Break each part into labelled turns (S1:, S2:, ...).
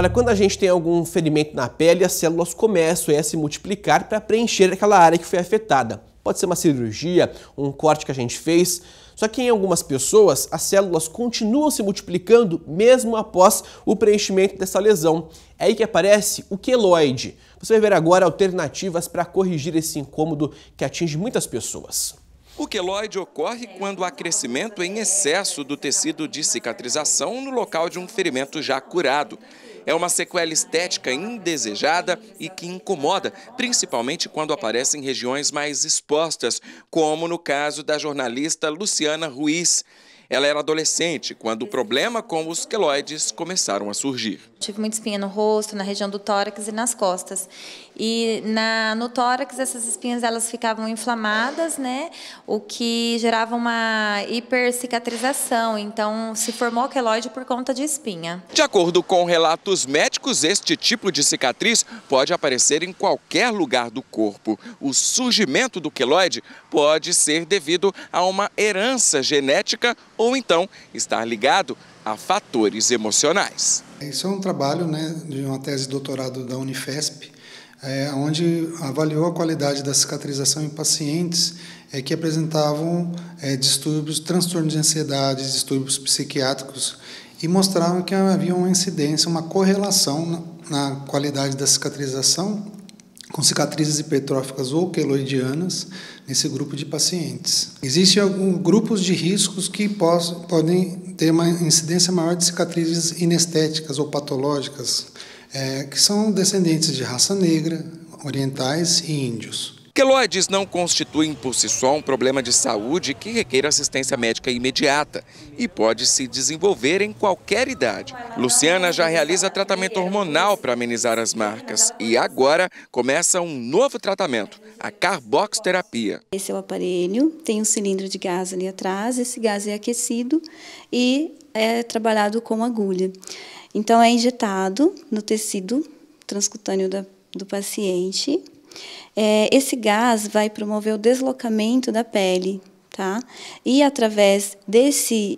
S1: Olha, quando a gente tem algum ferimento na pele, as células começam a se multiplicar para preencher aquela área que foi afetada. Pode ser uma cirurgia, um corte que a gente fez. Só que em algumas pessoas, as células continuam se multiplicando mesmo após o preenchimento dessa lesão. É aí que aparece o queloide. Você vai ver agora alternativas para corrigir esse incômodo que atinge muitas pessoas.
S2: O queloide ocorre quando há crescimento em excesso do tecido de cicatrização no local de um ferimento já curado. É uma sequela estética indesejada e que incomoda, principalmente quando aparece em regiões mais expostas, como no caso da jornalista Luciana Ruiz. Ela era adolescente quando o problema com os queloides começaram a surgir.
S3: Tive muita espinha no rosto, na região do tórax e nas costas. E no tórax essas espinhas elas ficavam inflamadas, né? O que gerava uma hipercicatrização. Então se formou queloide por conta de espinha.
S2: De acordo com relatos médicos, este tipo de cicatriz pode aparecer em qualquer lugar do corpo. O surgimento do queloide pode ser devido a uma herança genética ou então estar ligado a fatores emocionais.
S4: Isso é um trabalho, de uma tese de doutorado da Unifesp, onde avaliou a qualidade da cicatrização em pacientes que apresentavam distúrbios, transtornos de ansiedade, distúrbios psiquiátricos, e mostravam que havia uma incidência, uma correlação na qualidade da cicatrização com cicatrizes hipertróficas ou queloidianas nesse grupo de pacientes. Existem alguns grupos de riscos que podem ter uma incidência maior de cicatrizes inestéticas ou patológicas, que são descendentes de raça negra, orientais e índios.
S2: Queloides não constituem por si só um problema de saúde que requer assistência médica imediata e pode se desenvolver em qualquer idade. Luciana já realiza tratamento hormonal para amenizar as marcas e agora começa um novo tratamento, a carboxterapia.
S5: Esse é o aparelho, tem um cilindro de gás ali atrás, esse gás é aquecido e é trabalhado com agulha. Então é injetado no tecido transcutâneo do paciente. Esse gás vai promover o deslocamento da pele, tá? E através desse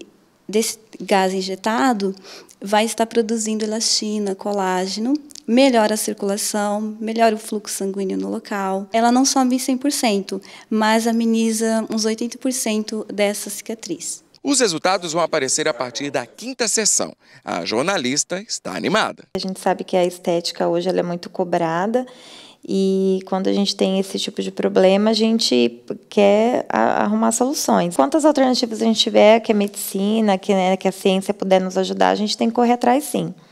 S5: gás injetado, vai estar produzindo elastina, colágeno, melhora a circulação, melhora o fluxo sanguíneo no local. Ela não some 100%, mas ameniza uns 80% dessa cicatriz.
S2: Os resultados vão aparecer a partir da 5ª sessão. A jornalista está animada.
S3: A gente sabe que a estética hoje ela é muito cobrada. E quando a gente tem esse tipo de problema, a gente quer arrumar soluções. Quantas alternativas a gente tiver, que a medicina, que a ciência puder nos ajudar, a gente tem que correr atrás, sim.